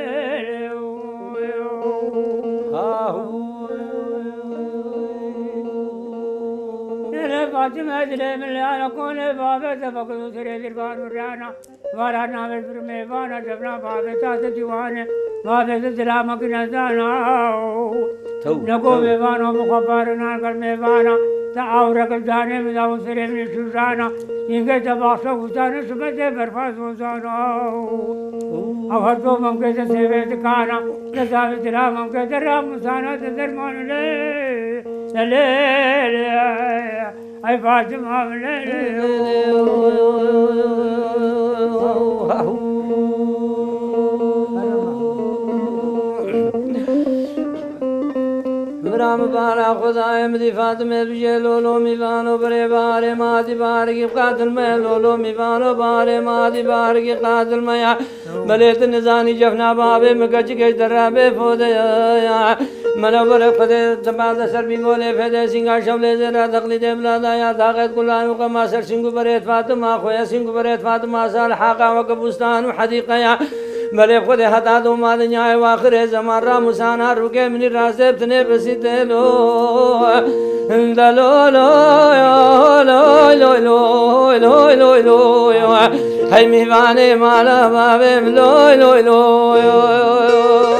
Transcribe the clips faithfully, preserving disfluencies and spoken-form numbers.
فاطمة دلهم اللي أنا كوني بابا تفقدوا سري دربان ورانا ورانا بسر ميوانا جبنا بابا تاس ديوانه بابا تسلام كنزانا نقو ميوانا مخبرنا كل ميوانا تعاورك الجاني مداو سري من شوشانا إنك تباصا وزانا سبت برفاس وزانا أفرطو ممكن سيبت كانا نزاوي سلام ممكن درام مسانا تدرمان لي لي أي فاطمة برام بالا خدای مدی فاطمه بجه لولو میوانو بره باره مادی بارگی قاتل میں لولو میوانو باره مادی بارگی قاتل میں بلیت نزانی جفنا بابے مگج گج درابے فودے یا منور فدے زباد سر بھی بولے فدے سنگا شملے زرا تقلید بلادا یا طاقت کلانو کما سر سنگو بریت فاطمہ خویا سنگو بریت فاطمہ سال حاقا وکبستان وحدیقہ یا بلے خود ہتا دو ماد نیائے واخر زمان را مسانا رکے منی راسے بتنے بسیتے لو دلو لو لو لو لو لو لو لو ہے میوانے مالا بابے لو لو لو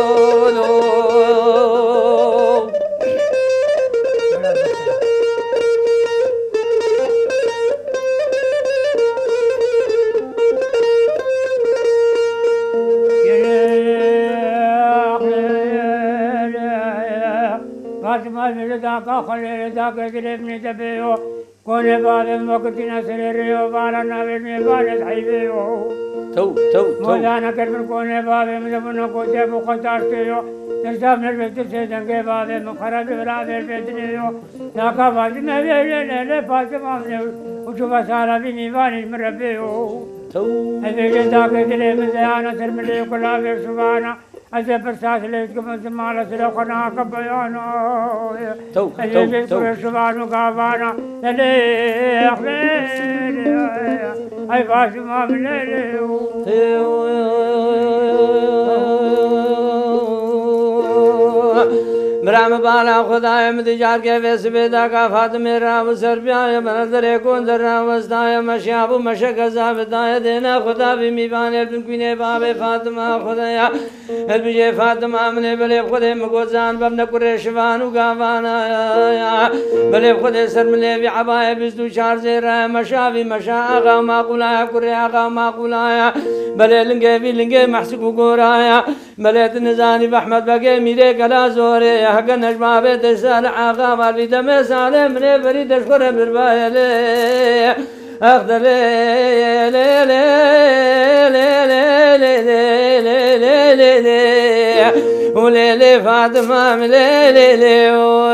का खले दा के दिले ने जबे हो कोने बारे मकती न सरे रे हो बारा नावे में बारे थाईवे हो तो तो मोजाना कर कोने बारे में जब न को जब खताते हो जब ने बेटे से जंगे बारे में खरा बेरा बेटे हो ना का बाद में ले ले ले पास मामले उठ बसारा भी निवानी मरबे हो तो ऐसे दा के दिले में जाना सर में ले कोला वे सुबाना أجل برساس ليش كم زمان سلخنا كبيانا تو أجل كل شبان وقافانا للي أخبر أي فاطمة من ليل برام بالا خدای مدجار کے ویس بیدا کا فاطمہ رام سر بیاں منظر کون در رام وسدای مشیاب مشک زابدای دینا خدا بھی میوان ابن کونے باب فاطمہ خدایا البجے فاطمہ من بلے خود مگوزان بن قریشوان گاوانا بلے خود سر ملے بی عبای بزدو چار زیرا مشاوی مشا آغا معقولا کرے آغا معقولا بلے لنگے بھی لنگے محسک گورایا بلے تنزانی بحمد بگے میرے کلا زورے حق نجمع بيت السال عاقا مال في دم سالة من بريد اشكر بربايا لي اخذ لي لي لي لي لي لي لي لي لي ولي لي فاطمة لي لي لي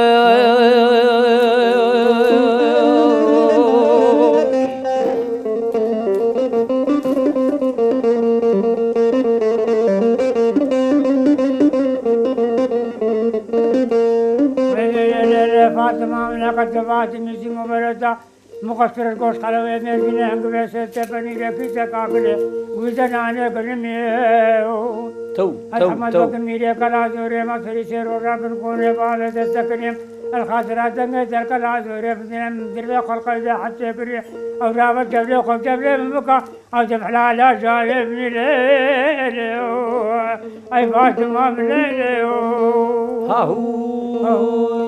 فاطمة من لقد تبعت ميسي مبارتا مقصر الكوش خلوه ميرجين هنگ بيسي تبني رفي تكاكله ويزن آنه كنمي تو تو الحمد وقت ميري كلا زوري مصري سيرو رابن كونه بالة تستكريم الخاسرات دنگه تركلا زوري بدنم دربي خلق إذا حتى كري أو رابط جبلي خب جبلي من بكا أو جبحلا لا جالي من ليل أي فاطمة من ليل ها هو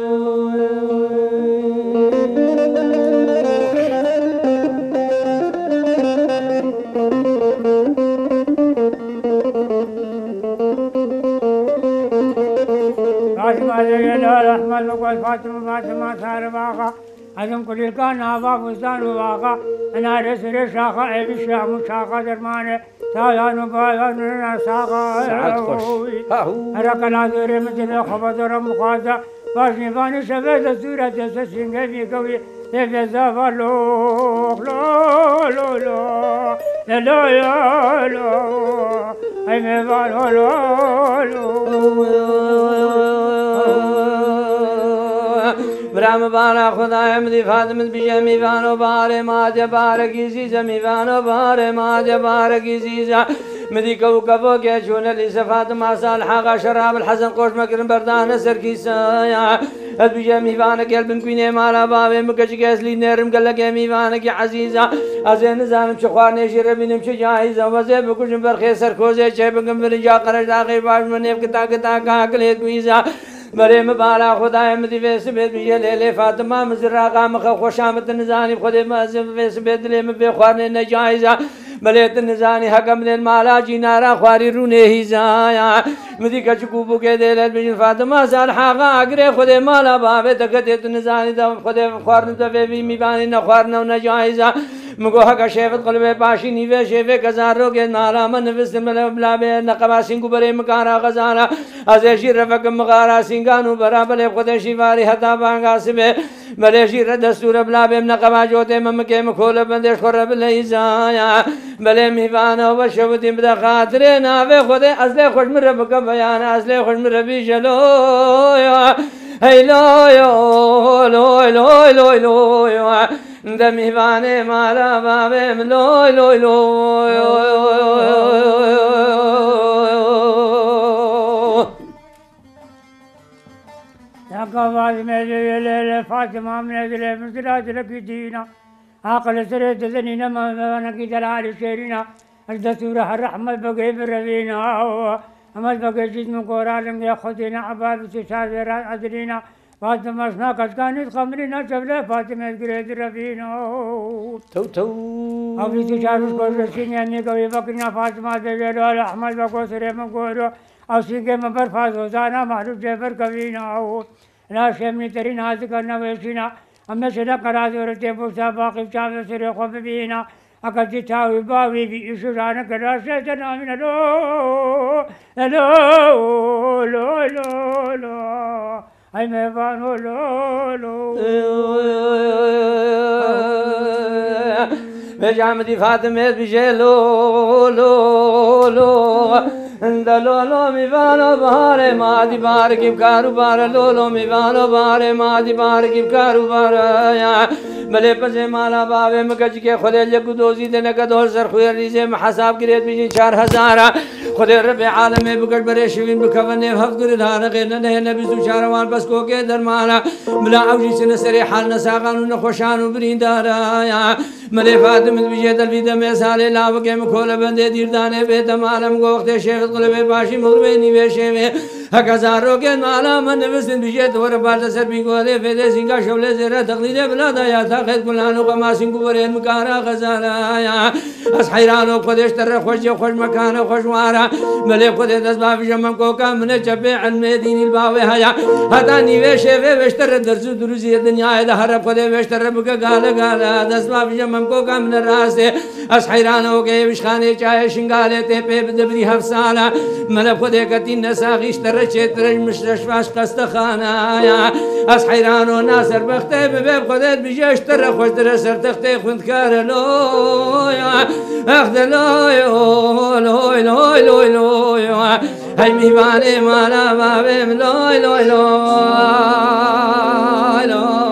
رحمة الله فاطمة فاطمة صار باقا أدم كل كان أبا فستان باقا أنا رسل شاقة أبي شام شاقة درمانة تايانو بايانو ساقة ركنا زوري مثل خبر مخاطة باشني باني شبه سورة تسسينغ في كوي تفزا فلو لو لو لو لو يا لو أي مفالو لو لو برام بالا خدای مدی فاطمه بیجه میوانو باره ماجه باره گیزی میوانو باره ماجه باره گیزی مدي كوكبو كيشون اللي سفات ما صالحا شراب الحزن قوش مكرم بردان سركي سايا البيجا ميفانك يلبن كويني مالا بابي مكش كيس لي نرم قلق ميفانك يا عزيزة أزين زانم شخوارني شربينم شجايزة وزي بكوشم برخي سركوزي شيبكم برنجا قرش داخي باش منيف كتا كتا كاكليت كويزة مريم بالا خدای مدی ویس بید بیه لیلی فاطمه مزرعه مخ خوشامت نزانی خدای مازم ویس بید لیم بی خوارن نجایزه ملیت نزانی حکم دل مالا جینارا خواری رونه هیزایا مدی کچکو بوکه دل بیشن فاطمه سال حقا اگره خدای مالا بابه تکتیت نزانی دا خدای خوارن دفه بی میبانی نخوارن و نجایزه مگو حقا شیفت قلبه پاشی نیوه شیفه کزار رو که مالا من نفست ملابه نقباسین کو بره مکارا غزانا ازشی رفق مغارا سینگانو برابر خود شیواری حتا بانگا سبه ملیشی رد دستور بلابه نقبا جوته ممکه مخول بندش خرب لیزایا بله میوانو و شبتیم بدا خاطر ناوه خود اصل خوش مرب که بیان اصل خوش مربی جلویا هیلویا لوی لوی لوی لوی دمیوانه مالا بابه لوی لوی لوی قواز مجيل فاطمة من أجل مسرات لك دينا عقل سريت ذنينا ما نكي دلال شيرنا الدستور الرحمة بقي بربينا أما بقي جسم قرآن يا خدينا عباد تشاذر عدلنا فاطمة سناكت كانت خمرنا شبله فاطمة قريت ربينا تو تو أبي تشارس قرشين يعني قوي بكرنا فاطمة تجلال أحمد بقو سري مقولو أو سينك مبر فاطمة معروف جبر كبينا لا شمني تري ناز کرنا ویسینا ہمیں سدا کرا دے رتے بوسا باقی چاوے سرے خوب بینا اکتی تھاوی باوی بی اسران کرا سے جنامنا لو لو لو لو لو اے میوانو لو لو بجامدی فاطمه بجه لو لو لو لو لو میوانو بهار مادی بار کی کارو بار لو لو میوانو بهار مادی بار کی کارو بار یا بله پسه مالا باوه مکج کے خود لگو دوزی دن کا دور سر خویر لیزه حساب گریت بیجی چار ہزار خود رب عالم بکٹ برے شوین بکون حفظ گر دار غیر نه نبی سو چاروان پس کو کے درمانا بلا اوجی سن سر حال نساقانو نخوشانو بریندار یا ملے فاطمه بیجی دل دم سال لاو کے مکھول بندے دیردانے بے تمالم کو وقت شیخ قلب باشی مغربی نیوشے میں ہزاروں کے مالا من وسن بیجی دور بال سر بھی کو دے فدے سنگا شولے زرا تقلید بلا دایا تھا خد کلانو قما سنگو برین مکارا غزالا یا اس حیرانو خودش تر خوش خوش مکان خوش وارا ملے خود دس باب جمم کو کا من چپے علم دین الباوے حیا ہتا نیوشے وے وشتر درس دروزی دنیا ہے ہر خود وشتر بک گال گال دس باب جمم کو کا من راستے اس حیرانو کے وشخانے چائے شنگالے تے پے دبری حفصالا من خود کتی نساغیش تر چتر مشرش قست خانه یا اس حیرانو ناصر بخته به خودت بیجش تر خوش در سر تخته خوند کار لو یا اخد لو لو لو لو لو هی میوانه مالا بابم لو لو لو